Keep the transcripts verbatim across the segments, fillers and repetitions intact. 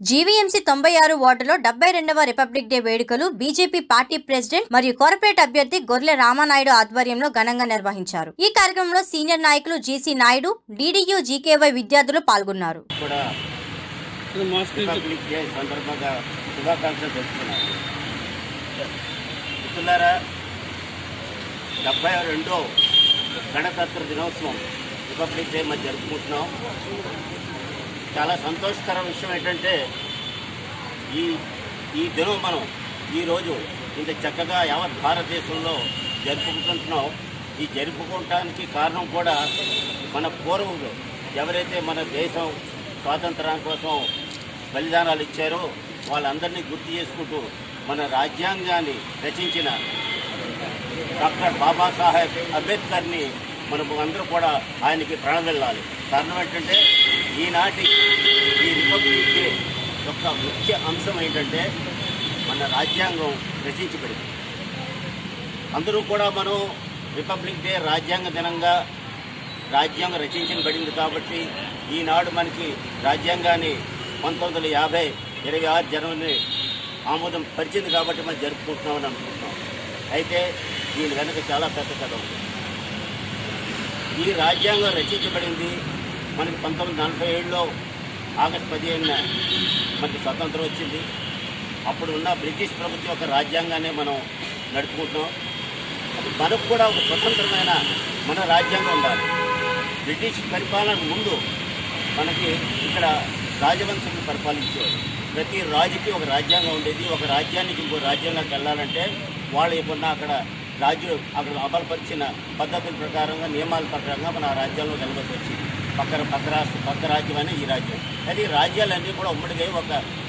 GVMC తొంభై ఆరు వార్డులో డెబ్బై రెండవ రిపబ్లిక్ డే వేడుకలు బీజేపీ పార్టీ ప్రెసిడెంట్ మరియు కార్పొరేట్ అభ్యర్థి గొర్లె రామానాయుడు ఆధ్వర్యంలో ఘనంగా నిర్వహించారు। ఈ కార్యక్రమంలో సీనియర్ నాయకులు జీసీ నాయుడు, డీడీయూ జీకేవై విద్యార్థులు పాల్గొన్నారు। డెబ్బై రెండో గణతంత్ర దినోత్సవం రిపబ్లిక్ డే మనం జరుపుకుంటున్నాం। చాలా సంతోషకర విషయం ఏంటంటే ఈ ఈ దినం మనం ఈరోజు ఇంత చక్కగా యావత్ భారతదేశంలో జరుపుకుంటున్నాం। ఈ జరుపుకోవటానికి కారణం కూడా మన పూర్వకులు ఎవరైతే మన దేశం స్వాతంత్రం కోసం బలిదానాలు ఇచ్చారో వాళ్ళందరినీ గుర్తు చేసుకుంటూ మన రాజ్యాంగాన్ని రచించిన డాక్టర్ బాబాసాహెబ్ అంబేద్కర్ని మనం అందరూ కూడా ఆయనకి ప్రణమిల్లాలి। కారణం ఏంటంటే ఈనాటి ఈ రిపబ్లిక్ డే యొక్క ముఖ్య అంశం ఏంటంటే మన రాజ్యాంగం రచించబడింది। అందరూ కూడా మనం రిపబ్లిక్ డే రాజ్యాంగ దినంగా రాజ్యాంగం రచించబడింది కాబట్టి ఈనాడు మనకి రాజ్యాంగాన్ని పంతొమ్మిది వందల యాభై ఇరవై ఆరు జనవరి ఆమోదం పరిచింది కాబట్టి మనం జరుపుకుంటున్నామని అనుకుంటున్నాం। అయితే దీని వెనుక చాలా పెద్ద కథ ఉంది। ఈ రాజ్యాంగం రచించబడింది మనకి పంతొమ్మిది వందల నలభై ఏడులో ఆగస్టు పదిహేనున మనకి స్వతంత్రం వచ్చింది। అప్పుడు ఉన్న బ్రిటిష్ ప్రభుత్వం యొక్క రాజ్యాంగాన్ని మనం నడుపుకుంటున్నాం। అది మనకు కూడా ఒక స్వతంత్రమైన మన రాజ్యాంగం ఉండాలి। బ్రిటిష్ పరిపాలన ముందు మనకి ఇక్కడ రాజవంశంలో పరిపాలించేవారు। ప్రతి రాజుకి ఒక రాజ్యాంగం ఉండేది। ఒక రాజ్యానికి ఇంకో రాజ్యాంగానికి వెళ్ళాలంటే వాళ్ళు ఏమన్నా అక్కడ రాజులు అక్కడ అమలుపరిచిన పద్ధతుల ప్రకారంగా నియమాల ప్రకారంగా మన ఆ రాజ్యాల్లో నిలబడి వచ్చింది। పక్క పక్క రాష్ట్ర పక్క రాజ్యం అనే ఈ రాజ్యం అయితే ఈ రాజ్యాలన్నీ కూడా ఉమ్మడిగా ఒక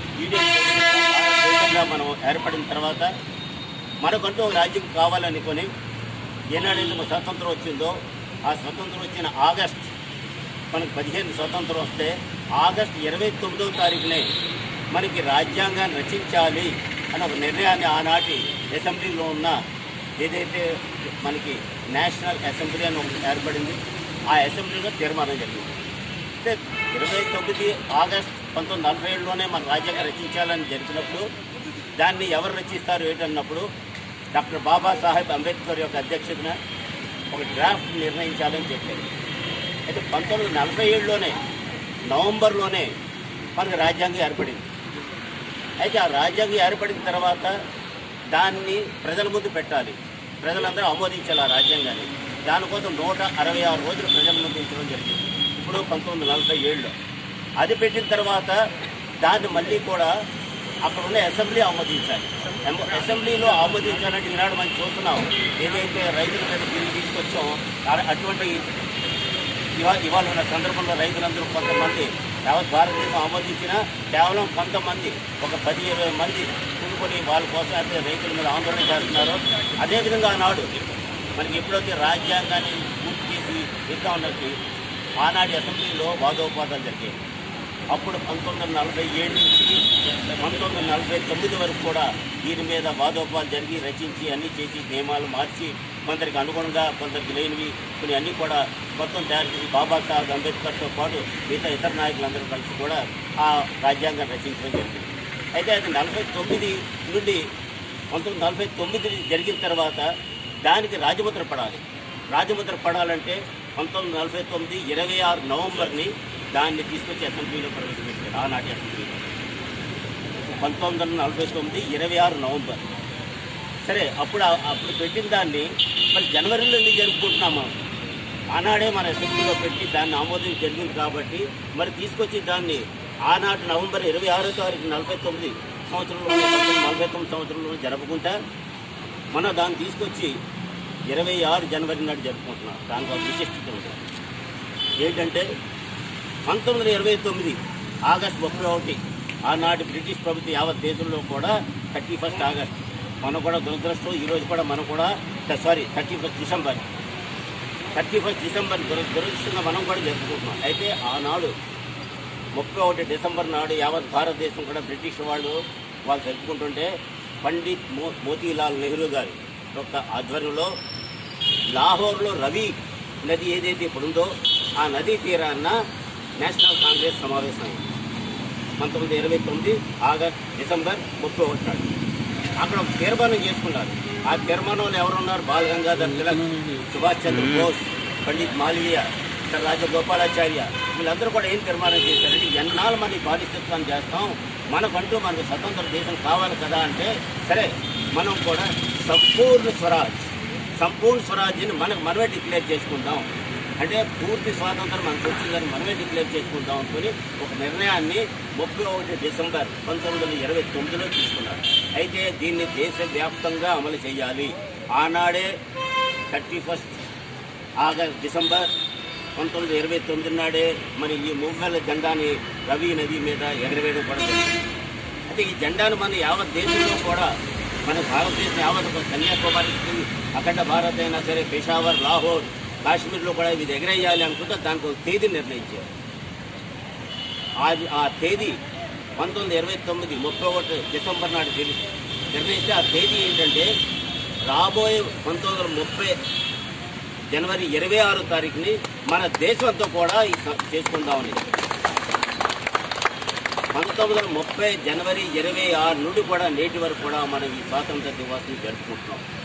యూనియన్గా మనం ఏర్పడిన తర్వాత మనకంటూ ఒక రాజ్యం కావాలనుకొని ఏనాడైతే మన స్వతంత్రం వచ్చిందో ఆ స్వతంత్రం వచ్చిన ఆగస్ట్ మనకి పదిహేను స్వతంత్రం వస్తే ఆగస్టు ఇరవై తొమ్మిదవ తారీఖునే మనకి రాజ్యాంగాన్ని రచించాలి అని ఒక నిర్ణయాన్ని ఆనాటి అసెంబ్లీలో ఉన్న ఏదైతే మనకి నేషనల్ అసెంబ్లీ అని ఒకటి ఏర్పడింది ఆ అసెంబ్లీలో తీర్మానం జరిగింది। అంటే ఇరవై తొమ్మిది ఆగస్ట్ పంతొమ్మిది నలభై ఏడులోనే మన రాజ్యాంగం రచించాలని జరిగినప్పుడు దాన్ని ఎవరు రచిస్తారు ఏంటన్నప్పుడు డాక్టర్ బాబాసాహెబ్ అంబేద్కర్ యొక్క అధ్యక్షతన ఒక డ్రాఫ్ట్ నిర్ణయించాలని చెప్పారు। అయితే పంతొమ్మిది నలభై ఏడులోనే నవంబర్లోనే మనకు రాజ్యాంగం ఏర్పడింది। అయితే ఆ రాజ్యాంగం ఏర్పడిన తర్వాత దాన్ని ప్రజల ముందు పెట్టాలి, ప్రజలందరూ ఆమోదించాలి ఆ రాజ్యాంగాన్ని। దానికోసం నూట అరవై ఆరు రోజులు ప్రజల ముందు ఉంచడం జరిగింది ఇప్పుడు పంతొమ్మిది వందల నలభై ఏడులో। అది పెట్టిన తర్వాత దాన్ని మళ్ళీ కూడా అక్కడ ఉన్న అసెంబ్లీ ఆమోదించాలి। అసెంబ్లీలో ఆమోదించాలంటే ఈనాడు మనం చూస్తున్నాం ఏదైతే రైతుల మీద బిల్లు తీసుకొచ్చాం అటువంటి ఇవాళ ఇవాళ ఉన్న సందర్భంలో రైతులందరూ కొంతమంది యావత్ భారతదేశం ఆమోదించిన కేవలం కొంతమంది ఒక పది ఇరవై మంది కూడుకొని వాళ్ళ కోసం అయితే రైతుల మీద ఆందోళన చేస్తున్నారు। అదేవిధంగా ఆనాడు మనకి ఎప్పుడైతే రాజ్యాంగాన్ని పూర్తి చేసి ఇస్తా ఉన్నట్టు ఆనాటి అసెంబ్లీలో వాదోపవాదాలు జరిగాయి। అప్పుడు పంతొమ్మిది వందల నలభై ఏడు నుంచి పంతొమ్మిది వందల నలభై తొమ్మిది వరకు కూడా దీని మీద వాదోపవాదాలు జరిగి రచించి అన్నీ చేసి నియమాలు మార్చి కొందరికి అనుగుణంగా కొందరికి లేనివి కొన్ని అన్నీ కూడా మొత్తం తయారు చేసి బాబాసాహెబ్ అంబేద్కర్తో పాటు మిగతా ఇతర నాయకులందరూ కలిసి కూడా ఆ రాజ్యాంగాన్ని రచించడం జరిగింది। అయితే అది నలభై తొమ్మిది నుండి పంతొమ్మిది నలభై తొమ్మిది జరిగిన తర్వాత దానికి రాజముద్ర పడాలి। రాజముద్ర పడాలంటే పంతొమ్మిది నలభై తొమ్మిది ఇరవై ఆరు నవంబర్ని దాన్ని తీసుకొచ్చి అసెంబ్లీలో ప్రవేశపెట్టారు ఆనాటి అసెంబ్లీలో పంతొమ్మిది వందల నలభై తొమ్మిది ఇరవై ఆరు నవంబర్ సరే అప్పుడు అప్పుడు పెట్టిన దాన్ని మరి జనవరిలో ఎందుకు జరుపుకుంటున్నాం మనం? ఆనాడే మన అసెంబ్లీలో పెట్టి దాన్ని ఆమోదం జరిగింది కాబట్టి మరి తీసుకొచ్చి దాన్ని ఆనాటి నవంబర్ ఇరవై ఆరో తారీఖు నలభై తొమ్మిది సంవత్సరంలో నలభై తొమ్మిది సంవత్సరంలో జరుపుకుంటా మనం దాన్ని తీసుకొచ్చి ఇరవై ఆరు జనవరి నాడు జరుపుకుంటున్నాం। దానికి ఒక విశిష్టత ఉంటుంది ఏంటంటే పంతొమ్మిది వందల ఇరవై తొమ్మిది ఆగస్టు ముప్పై ఒకటి ఆనాటి బ్రిటిష్ ప్రభుత్వం యావత్ దేశంలో కూడా థర్టీ ఫస్ట్ ఆగస్ట్ మనం కూడా దురదృష్టం ఈరోజు కూడా మనం కూడా sorry thirty first December thirty first December దురదృష్టంగా మనం కూడా జరుపుకుంటున్నాం। అయితే ఆనాడు ముప్పై ఒకటి డిసెంబర్ నాడు యావత్ భారతదేశం కూడా బ్రిటిష్ వాళ్ళు వాళ్ళు జరుపుకుంటుంటే పండిత్ మో మోతీలాల్ నెహ్రూ గారి యొక్క ఆధ్వర్యంలో లాహోర్లో రవి నది ఏదైతే ఇప్పుడు ఉందో ఆ నదీ తీరాన్న నేషనల్ కాంగ్రెస్ సమావేశం పంతొమ్మిది వందల ఇరవై తొమ్మిది ఆగస్ట్ డిసెంబర్ ముప్పై ఒకటి నాడు అక్కడ ఒక తీర్మానం చేసుకున్నారు. ఆ తీర్మానంలో ఎవరున్నారు? బాల్ గంగాధర్ తిలక్, సుభాష్ చంద్ర బోస్, పండిత్ మాల్వీయ, సర్ రాజగోపాలాచార్య, వీళ్ళందరూ కూడా ఏం తీర్మానం చేశారంటే ఎన్నాళ్ళు మన బాధిస్తత్వాన్ని చేస్తాం, మనకంటూ మనకు స్వతంత్ర దేశం కావాలి కదా అంటే సరే మనం కూడా సంపూర్ణ స్వరాజ్ సంపూర్ణ స్వరాజ్ని మనకు మనమే డిక్లేర్ చేసుకుంటాం, అంటే పూర్తి స్వాతంత్రం మనకు వచ్చిందని మనమే డిక్లేర్ చేసుకుంటాం అనుకుని ఒక నిర్ణయాన్ని ముప్పై ఒకటి డిసెంబర్ పంతొమ్మిది వందల ఇరవై తొమ్మిదిలో తీసుకున్నారు. అయితే దీన్ని దేశవ్యాప్తంగా అమలు చేయాలి. ఆనాడే థర్టీ ఫస్ట్ ఆగస్ట్ డిసెంబర్ పంతొమ్మిది వందల ఇరవై తొమ్మిది నాడే మరి ఈ మూగల జెండాని రవి నది మీద ఎగరవేయడం పడుతుంది. అయితే ఈ జెండాను మన యావత్ దేశంలో కూడా మన భారతదేశం యావత్ కన్యాకుమారికి అఖండ భారత్ అయినా సరే పెషావర్, లాహోర్, కాశ్మీర్లో కూడా ఇది ఎగరేయాలి అనుకుంటే దానికి ఒక తేదీ నిర్ణయించారు. అది ఆ తేదీ పంతొమ్మిది వందల ఇరవై తొమ్మిది ముప్పై ఒకటి డిసెంబర్ నాడు నిర్ణయిస్తే ఆ తేదీ ఏంటంటే రాబోయే పంతొమ్మిది వందల ముప్పై జనవరి ఇరవై ఆరో తారీఖుని మన దేశంతో కూడా ఈ చేసుకుందామని. పంతొమ్మిది వందల ముప్పై జనవరి ఇరవై ఆరు నుండి కూడా నేటి వరకు కూడా మనం ఈ స్వాతంత్ర దివాసాన్ని జరుపుకుంటున్నాం.